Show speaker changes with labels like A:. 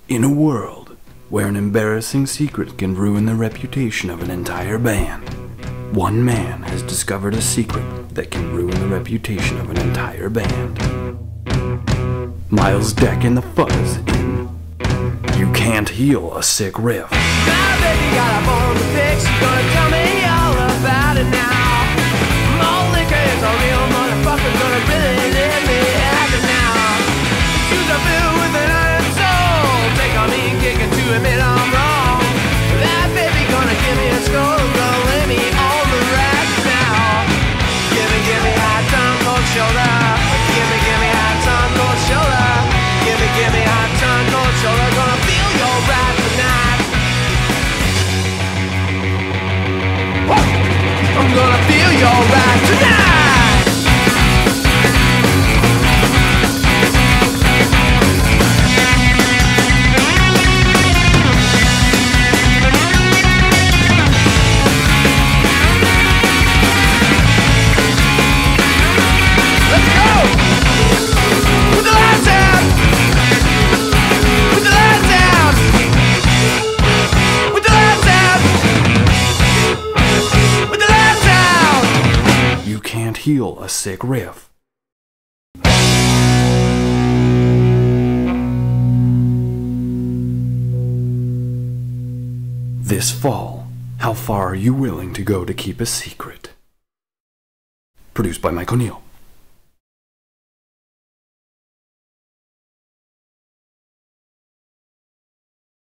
A: In a world where an embarrassing secret can ruin the reputation of an entire band, one man has discovered a secret that can ruin the reputation of an entire band. Myles Deck and the Fuzz in You Can't Heal a Sick Riff.
B: My baby got a bone to pick, she's gonna tell me all about it now. More liquor is a real motherfucker, gonna really let me have it now. Shoes are filled with an iron soul, take on me and kick it to admit I'm wrong. That baby gonna give me a skull, gonna lay me on the rack now. Give me high tongue, cold shoulder. Give me high tongue, cold shoulder. Give me high tongue, cold shoulder. Gonna feel your wrath tonight. I'm gonna feel your wrath tonight. Let's go! With the lights out! With the lights out! With the lights out! With the lights out!
A: You Can't Heal a Sick Riff. This fall, how far are you willing to go to keep a secret? Produced by Mike O'Neill.